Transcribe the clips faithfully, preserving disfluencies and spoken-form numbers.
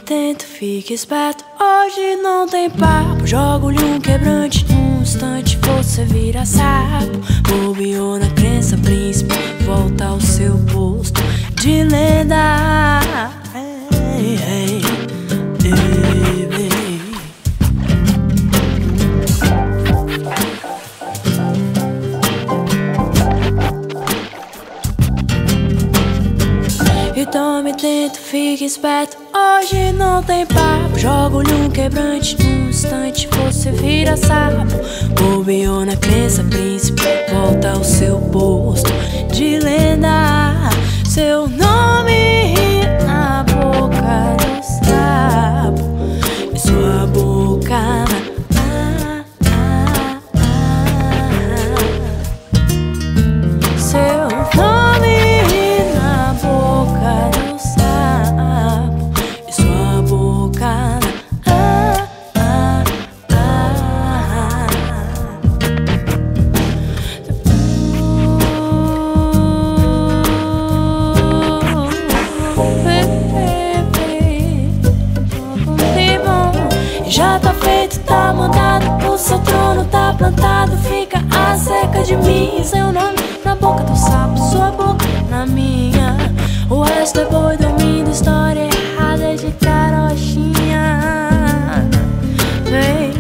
tento, fique esperto. Hoje não tem papo. Jogo-lhe um quebrante, num instante você vira sapo. Bobeou na crença, príncipe, volta ao seu posto de lenda. Ei, ei, ei, ei. Então me tento, fique esperto. Hoje não tem papo. Jogo-lhe um quebrante, num instante você vira sapo. Bobeou na crença, príncipe, volta ao seu posto de lenda. Seu nome na boca do sapo e sua boca na ah, ah, ah. Seu nome na boca do sapo e sua boca na ah, ah, ah. Já tá feito, tá mandado, o seu trono tá plantado. Fica acerca de mim, seu nome na boca do sapo, sua boca na minha. O resto é boi dormindo, história errada de carochinha. Vem.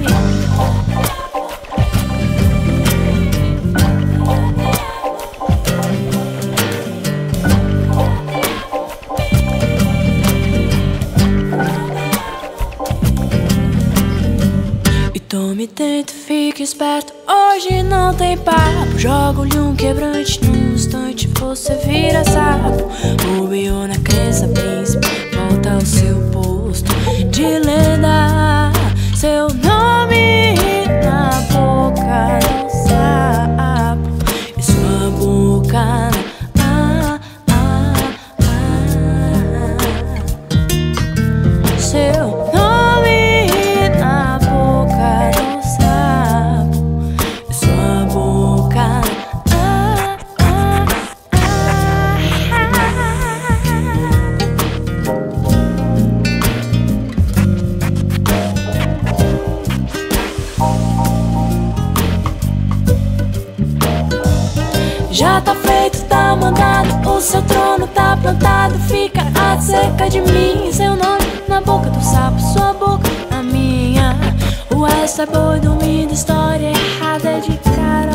Tome, tento, fique esperto. Hoje não tem papo. Jogo-lhe um quebrante, num instante você vira sapo. Bobeou na crença, príncipe, volta ao seu posto de lenda. Seu nome na boca do sapo e sua boca na ah, ah, ah. Seu já tá feito, tá mandado, o seu trono tá plantado. Fica acerca de mim, seu nome na boca do sapo, sua boca na minha. O resto é boi dormindo, história errada de cara.